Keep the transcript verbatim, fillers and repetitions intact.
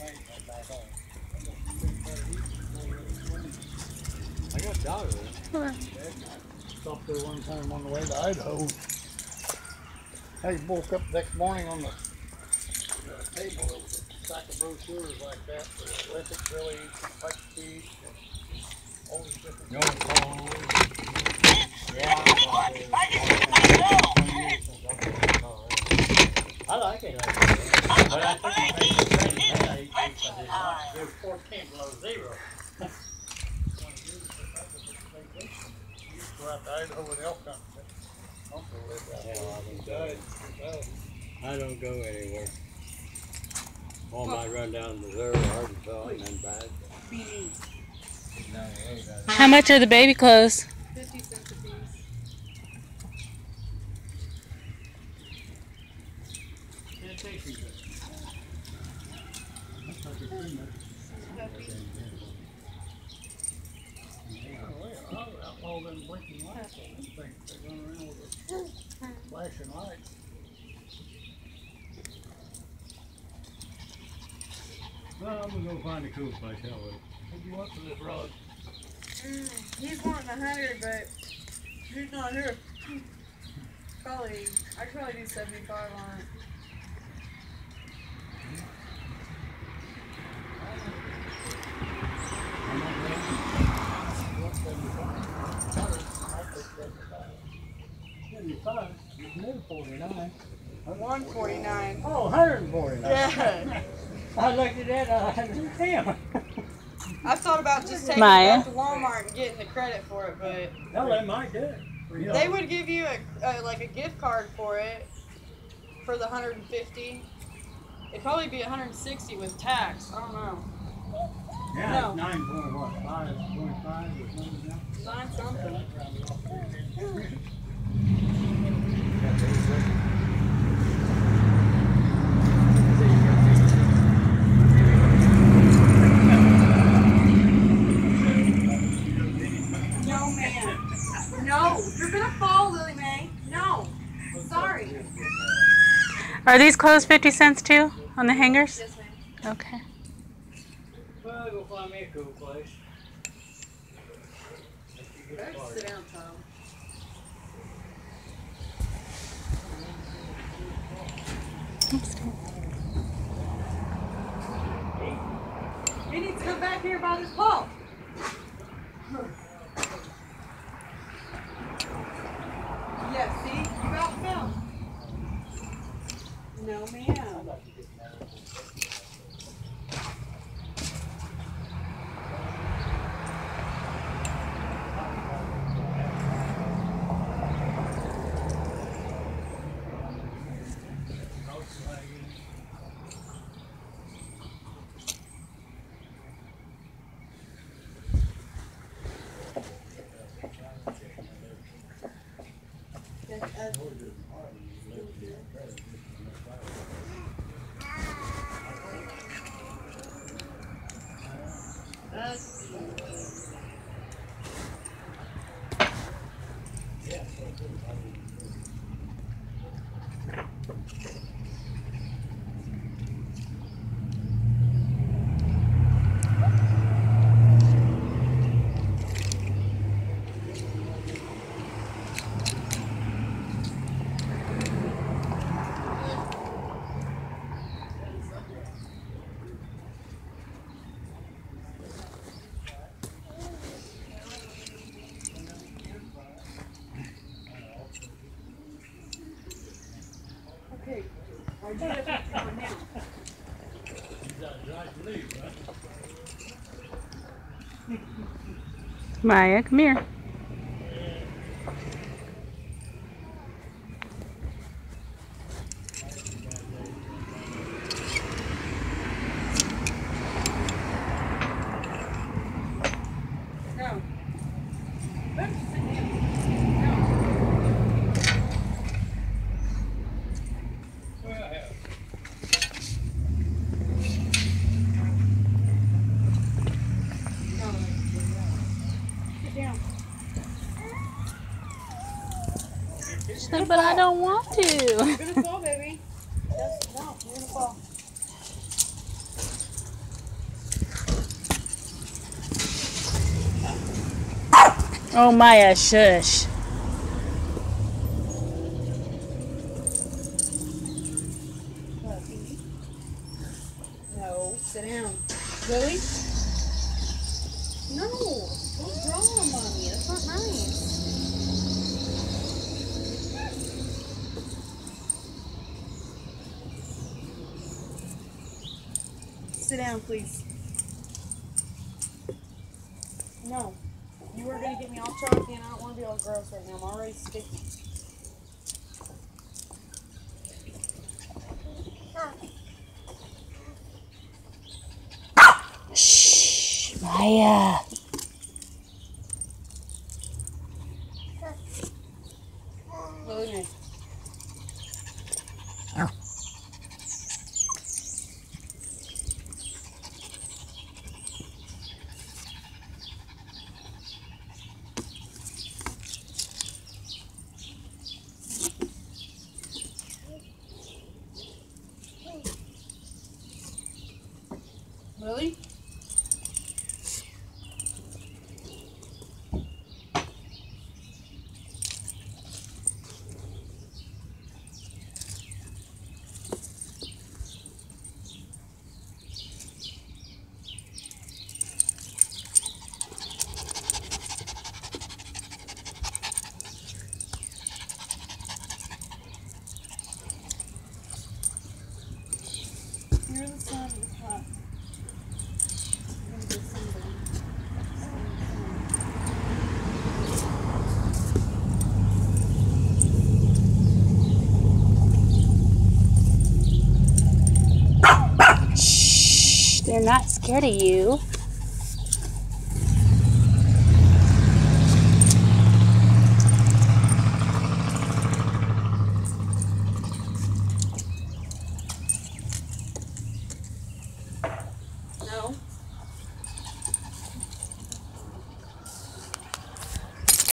I got dollars. Huh. Stopped there one time on the way to Idaho. I woke up next morning on the, the table. There was a stack of brochures like that for electric drilling, pipe feed, all these different No, I like it. But I think my favorite friend had eight weeks I did not. It was fourteen below zero. Go out to Idaho with elk hunting. Uncle lived out there. He died. I don't go anywhere. All my run down to Missouri, Arkansas, and then back. How much are the baby clothes? fifty cents a piece. Can't take these. All them blinking lights on them things. They're going around with a flashing light. Well, I'm gonna go find a cool place, hell with it. What do you want for this rod? Mm, he's wanting a hundred, but he's not here. Probably, I could probably do seventy-five on it. seventy-five. New forty-nine. one forty-nine. Oh, one hundred forty-nine. Yeah. I looked at that. I had damn. I thought about just taking Maya? it back to Walmart and getting the credit for it, but Hell, they might do it. You know, they would give you a, a like a gift card for it for the one hundred fifty. It'd probably be one hundred sixty with tax. I don't know. Yeah, no. it's nine point what? Five point five or something now. Nine something. No, man. No, you're gonna fall, Lily Mae. No. Sorry. Are these clothes fifty cents too on the hangers? Yes, ma'am. Okay. Well, go find me a cool place. Sit down, Tom. He needs to come back here by this pole. Yeah, see? You got film. No, ma'am. Okay. Are you ready to go now? Maya, come here. No. Let's sit down. No. No. Sit down. She's like, but I don't want to. You're gonna fall, baby. Yes, no, you're gonna fall. Oh, Maya, shush. No, sit down. Lily? No, don't draw on mommy. That's not nice. Sit down, please. No. You were going to get me all chalky and I don't want to be all gross right now. I'm already sticky. Shh, Maya. Lily, no. Lily? You're the sun of the top. Shh, they're not scared of you.